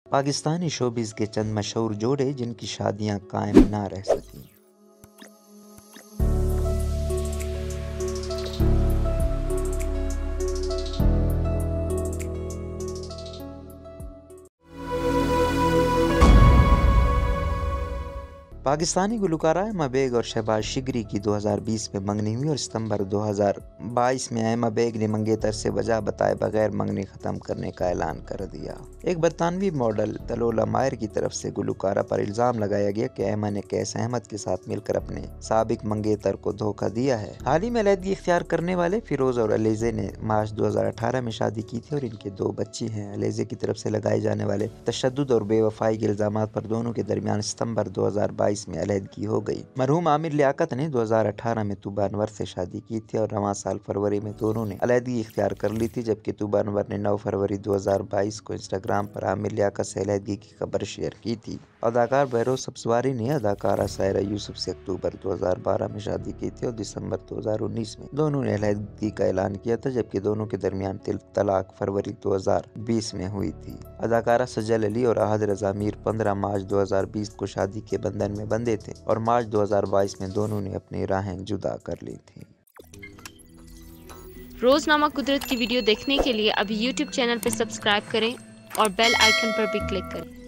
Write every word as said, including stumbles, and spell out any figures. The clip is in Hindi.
पाकिस्तानी शोबिज़ के चंद मशहूर जोड़े जिनकी शादियां कायम ना रह सकीं। पाकिस्तानी गुलकारा एमा बेग और शहबाज शिगरी की दो हज़ार बीस में मंगनी हुई और सितंबर दो हज़ार बाईस में एमा बेग ने मंगेतर से वजह बताए बगैर मंगनी ख़त्म करने का ऐलान कर दिया। एक बरतानवी मॉडल तलोला मायर की तरफ से गुलकारा पर इल्ज़ाम लगाया गया कि एमा ने कैस अहमद के साथ मिलकर अपने साबिक मंगेतर को धोखा दिया है। हाल ही में अलहदगी इख्तियार करने वाले फिरोज़ और अलीज़े ने मार्च दो हज़ार अठारह में शादी की थी और इनके दो बच्ची हैं। अलीज़े की तरफ से लगाए जाने वाले तशद्दुद और बेवफाई के इल्ज़ाम पर दोनों के दरमियान सितंबर दो हज़ार बाईस में अलहदगी हो गई। मरहूम आमिर लियाकत ने दो हज़ार अठारह में तुबा अनवर से शादी की थी और रवां साल फरवरी में दोनों ने अलहदगी इख्तियार कर ली थी, जबकि तुबा अनवर ने नौ फरवरी दो हज़ार बाईस को इंस्टाग्राम पर आमिर लियाकत से अलहदगी की खबर शेयर की थी। अदाकार बहरोज सब्ज़वारी ने अदाकारा सायरा यूसुफ से अक्टूबर दो हज़ार बारह में शादी की थी और दिसंबर दो हज़ार उन्नीस में दोनों ने अलहदगी का ऐलान किया था, जबकि दोनों के दरमियान तलाक फरवरी दो हज़ार बीस में हुई थी। अदाकारा सजल अली और अहद रज़ा मीर पंद्रह मार्च दो हज़ार बीस को शादी के बंधन में बंधे थे और मार्च दो हज़ार बाईस में दोनों ने अपनी राहें जुदा कर ली थी। रोजनामा कुदरत की वीडियो देखने के लिए अभी यूट्यूब चैनल पर सब्सक्राइब करें और बेल आइकन पर भी क्लिक करें।